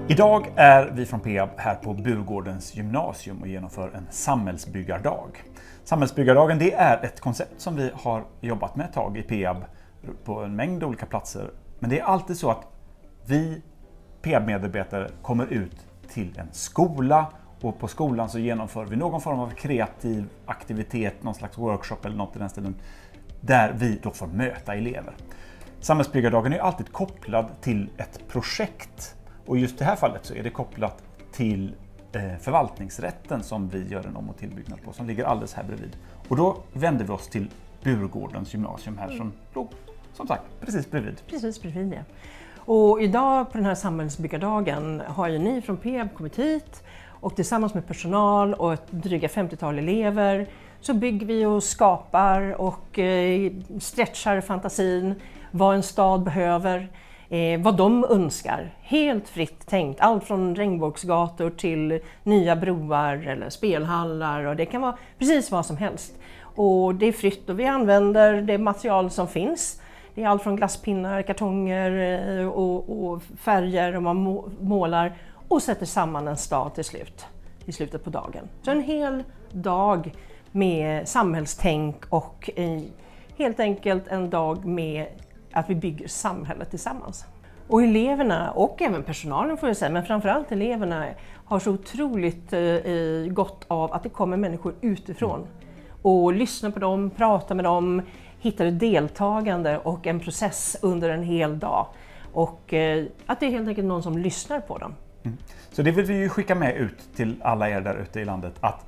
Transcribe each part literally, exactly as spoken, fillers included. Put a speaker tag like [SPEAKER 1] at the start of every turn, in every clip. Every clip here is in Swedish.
[SPEAKER 1] Idag är vi från Peab här på Burgårdens gymnasium och genomför en samhällsbyggardag. Samhällsbyggardagen, det är ett koncept som vi har jobbat med ett tag i Peab på en mängd olika platser. Men det är alltid så att vi Peab-medarbetare kommer ut till en skola och på skolan så genomför vi någon form av kreativ aktivitet, någon slags workshop eller något i den stilen, där vi då får möta elever. Samhällsbyggardagen är alltid kopplad till ett projekt. Och just i det här fallet så är det kopplat till eh, förvaltningsrätten som vi gör en om- och tillbyggnad på, som ligger alldeles här bredvid. Och då vänder vi oss till Burgårdens gymnasium här som låg, som sagt, precis bredvid.
[SPEAKER 2] Precis bredvid, ja. Och idag på den här samhällsbyggardagen har ju ni från Peab kommit hit och tillsammans med personal och ett dryga femtiotal elever så bygger vi och skapar och eh, stretchar fantasin, vad en stad behöver. Eh, vad de önskar. Helt fritt tänkt. Allt från regnbågsgator till nya broar eller spelhallar. Och det kan vara precis vad som helst. Och det är fritt och vi använder det material som finns. Det är allt från glasspinnar, kartonger och, och färger och man målar och sätter samman en stad till slut. I slutet på dagen. Så en hel dag med samhällstänk och eh, helt enkelt en dag med att vi bygger samhället tillsammans. Och eleverna och även personalen får jag säga, men framförallt eleverna har så otroligt eh, gott av att det kommer människor utifrån och lyssnar på dem, pratar med dem, hittar ett deltagande och en process under en hel dag. Och eh, att det är helt enkelt någon som lyssnar på dem.
[SPEAKER 1] Mm. Så det vill vi ju skicka med ut till alla er där ute i landet att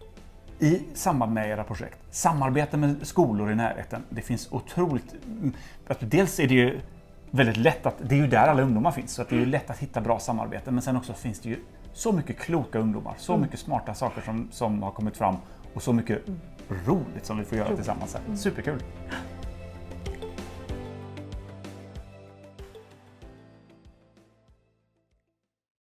[SPEAKER 1] i samband med era projekt, samarbete med skolor i närheten, det finns otroligt, dels är det ju väldigt lätt att, det är ju där alla ungdomar finns, så att det är ju lätt att hitta bra samarbete, men sen också finns det ju så mycket kloka ungdomar, så
[SPEAKER 2] mm.
[SPEAKER 1] mycket smarta saker som, som har kommit fram och så mycket roligt som vi får göra tillsammans här. Superkul!